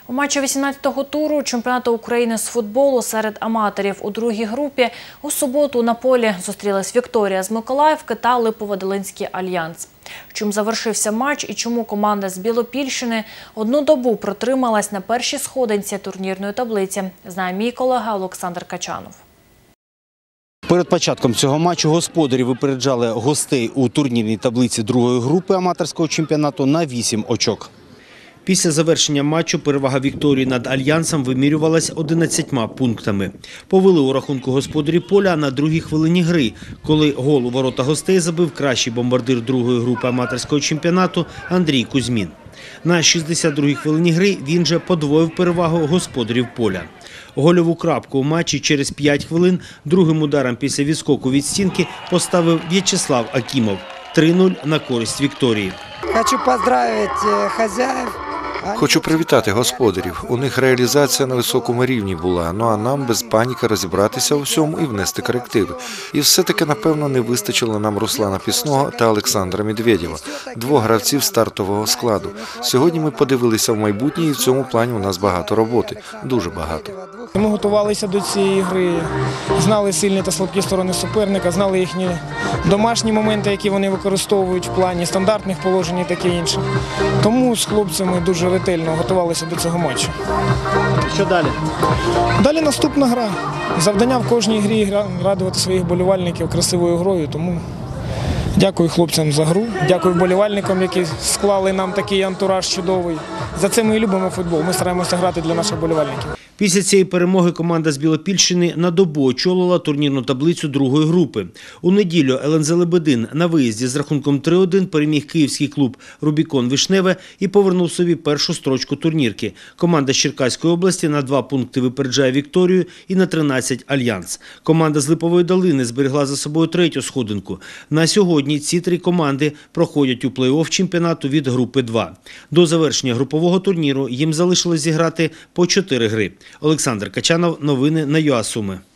У матчі 18-го туру чемпіонату України з футболу серед аматорів у другій групі у суботу на полі зустрілись Вікторія з Миколаївки та Липово-Долинський Альянс. Чим завершився матч і чому команда з Білопільщини одну добу протрималась на першій сходинці турнірної таблиці, знає мій колега Олександр Качанов. Перед початком цього матчу господарі випереджали гостей у турнірній таблиці другої групи аматорського чемпіонату на 8 очок. Після завершення матчу перевага Вікторії над Альянсом вимірювалась 11 пунктами. Повели у рахунку господарі поля на другій хвилині гри, коли гол у ворота гостей забив кращий бомбардир другої групи аматорського чемпіонату Андрій Кузьмін. На 62-й хвилині гри він же подвоїв перевагу господарів поля. Гольову крапку у матчі через 5 хвилин другим ударом після відскоку від стінки поставив В'ячеслав Акімов. 3-0 на користь Вікторії. Хочу поздравити хазяїв. Хочу привітати господарів. У них реалізація на високому рівні була, ну а нам без паніки розібратися у всьому і внести корективи. І все-таки, напевно, не вистачило нам Руслана Пісного та Олександра Медведєва, двох гравців стартового складу. Сьогодні ми подивилися в майбутнє і в цьому плані у нас багато роботи, дуже багато. Ми готувалися до цієї гри, знали сильні та слабкі сторони суперника, знали їхні домашні моменти, які вони використовують в плані стандартних положень і таке інше. Тому з хлопцями дуже ретельно готувалися до цього матчу. Що далі? Далі наступна гра. Завдання в кожній грі радувати своїх вболівальників красивою грою. Тому дякую хлопцям за гру, дякую вболівальникам, які склали нам такий антураж чудовий. За це ми і любимо футбол, ми стараємося грати для наших вболівальників. Після цієї перемоги команда з Білопільщини на добу очолила турнірну таблицю другої групи. У неділю ЛНЗ «Лебедин» на виїзді з рахунком 3-1 переміг київський клуб «Рубікон Вишневе» і повернув собі першу строчку турнірки. Команда з Черкаської області на 2 пункти випереджає Вікторію і на 13 Альянс. Команда з Липової Долини зберегла за собою 3-ю сходинку. На сьогодні ці 3 команди проходять у плей-офф чемпіонату від групи 2. До завершення групового турніру їм залишилось зіграти по 4 гри. Олександр Качанов, новини на ЮА Суми.